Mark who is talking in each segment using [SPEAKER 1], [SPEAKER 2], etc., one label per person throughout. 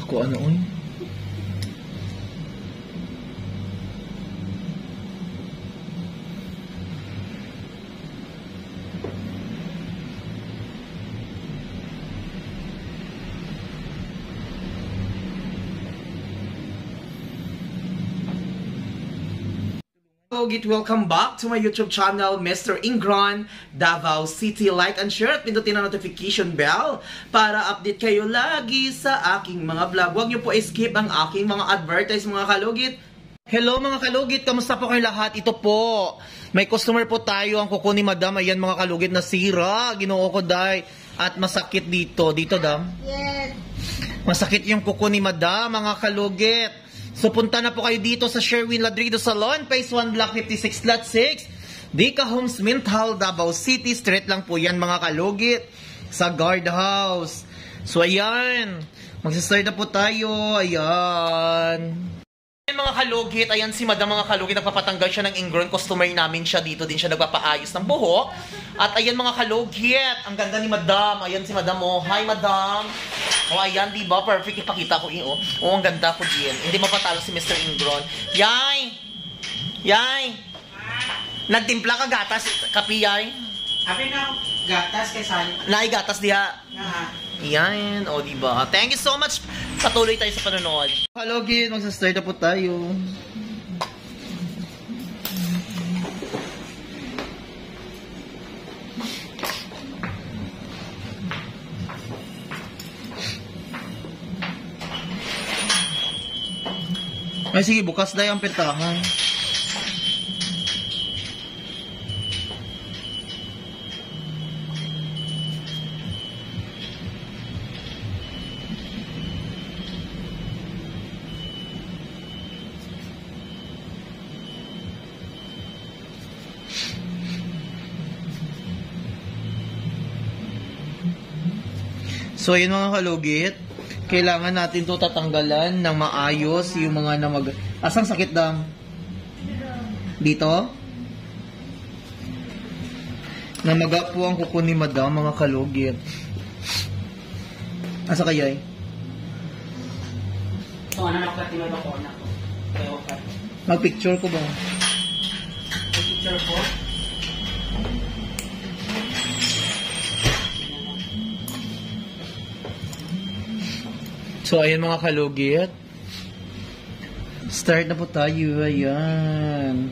[SPEAKER 1] ko, ano oy? Welcome back to my YouTube channel, Mr. Ingron, Davao City. Like and share at pindutin ang notification bell para update kayo lagi sa aking mga vlog. Huwag niyo po skip ang aking mga advertise, mga kalugit. Hello mga kalugit, kamusta po kayo lahat? Ito po, may customer po tayo, ang kuko ni Madam. Ayan mga kalugit, nasira, ginoo ko dahil. At masakit dito. Dito, Dam?
[SPEAKER 2] Yes.
[SPEAKER 1] Masakit yung kuko ni Madam, mga kalugit. So punta na po kayo dito sa Sherwin Ladrido Salon, Phase 1 Block 56, Lot 6, Dica Homes, Minthal, Davao City. Street lang po yan mga kalugit, sa guardhouse. So ayan, magsistart na po tayo. Ayan. Ayan mga kalugit, ayan si Madam mga kalugit, nagpapatanggal siya ng ingrown. Customer namin siya dito, din siya nagpapaayos ng buhok. At ayan mga kalugit, ang ganda ni Madam. Ayan si Madam, oh. Hi Madam. Oh, ayan, diba? Perfect. Ipakita ko oh. Oh, ang ganda ko din. Hindi mapatalo si Mr. Ingron. Yay! Yay! Nagtimpla ka gatas, kapi, Yay?
[SPEAKER 2] Abi na gatas kay Sally.
[SPEAKER 1] Nay, gatas diha. Yan. O, diba? Thank you so much. Patuloy tayo sa panonood. Hello, Gid. Magsastart na po tayo. Ay, sige, bukas na yung pintahan. So, yun mga kalugit. Kailangan natin to tatanggalan ng maayos yung mga namag... Asang sakit, Dam? Dito? Namaga po ang kuko ni Madam, mga kalugit. Asa kayay?
[SPEAKER 2] So, ano na pati mo ko na ko?
[SPEAKER 1] Mag-picture ko ba?
[SPEAKER 2] Picture ko?
[SPEAKER 1] So, ayan mga kalugit. Start na po tayo. Ayan.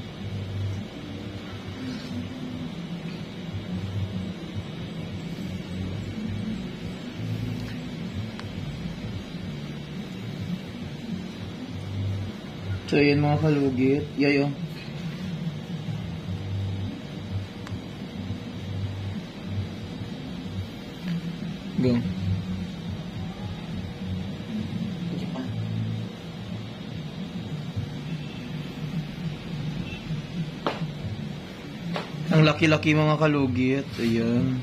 [SPEAKER 1] So, ayan mga kalugit. Yayo. Go. Ang laki-laki mga kalugit. Ayan.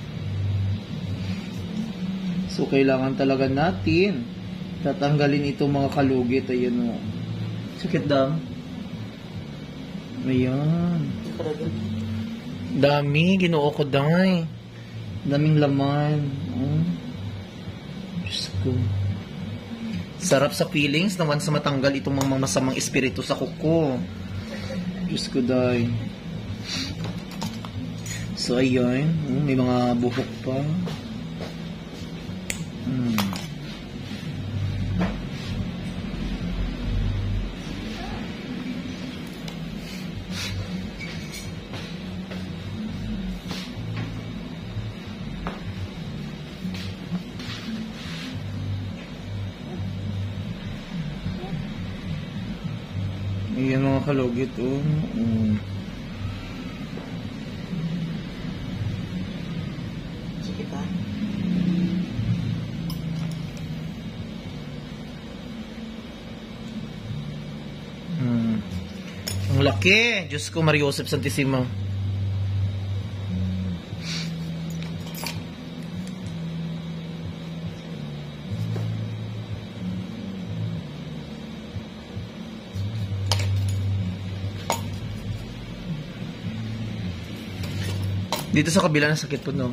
[SPEAKER 1] So, kailangan talaga natin tatanggalin itong mga kalugit. Ayan o. Sakit, Dam? Ayan. Dami. Ginoo ko, Day. Daming laman. Oh. Diyos ko. Sarap sa feelings naman sa matanggal itong mga masamang espiritu sa kuko. Diyos ko, Day. So, ayun. May mga buhok pa. Ayan mga kalugit. Ang laki. Diyos ko, Mario Joseph Santissima. Dito sa kabila na sakit po, no?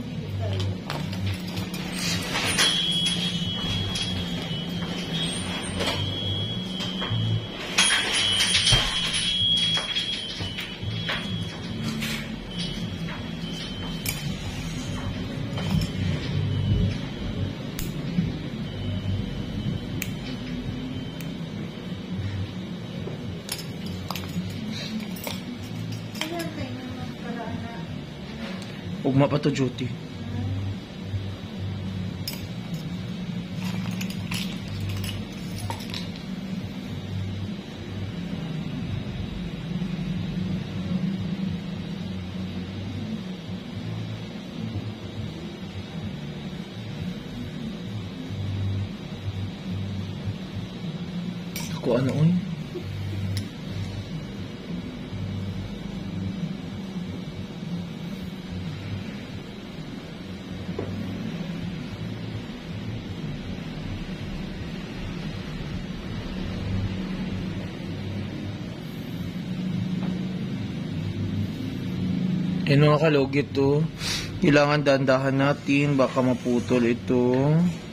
[SPEAKER 1] Ugma pa to duty. Ako ano oy? Mga kalugit to. Kailangan dandahan natin. Baka maputol ito.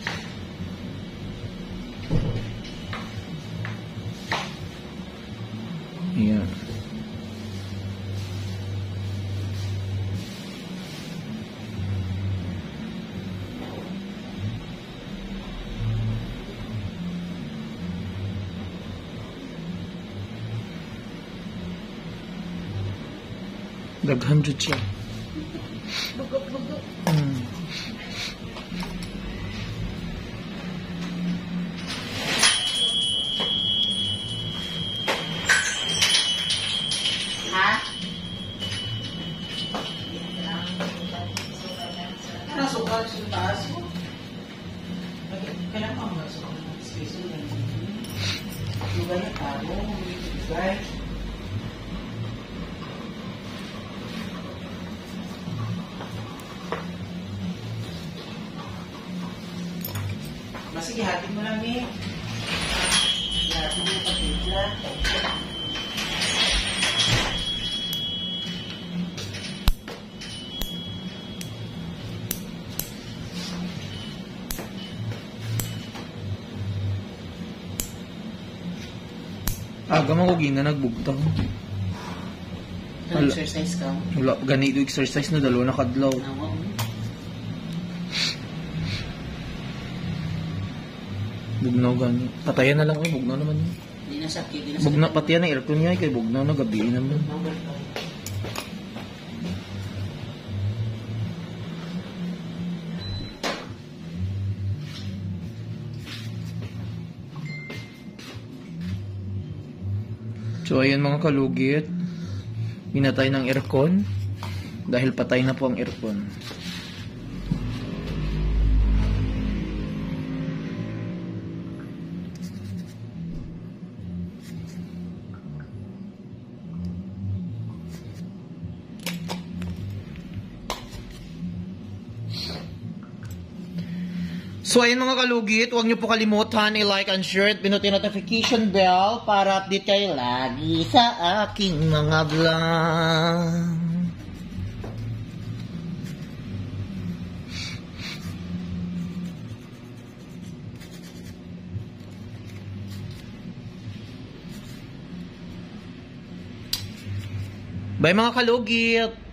[SPEAKER 1] Ayan. Daghan jud siya.
[SPEAKER 2] Bugok. Ha? Ano sukat sa taas mo? Kailan pa mga sukat ng space mo? Diba na talo? Guys? Sige, hatin mo lang eh. Hatin mo pag-ibla.
[SPEAKER 1] Aga mo ko gina nagbugtang.
[SPEAKER 2] Exercise ka?
[SPEAKER 1] Wala, ganito exercise na dalawa na kadlaw. Bugnaw gani. Patayan na lang eh, bugnaw naman yun.
[SPEAKER 2] Hindi na sakit.
[SPEAKER 1] Bugnaw, patiyan na aircon niya, kay bugnaw na gabi naman. So ayan mga kalugit, pinatay ng aircon dahil patay na po ang aircon. So ayun mga kalugit, huwag niyo po kalimutan i-like and share at pinutin notification bell para update kayo lagi sa aking mga vlog. Bye mga kalugit!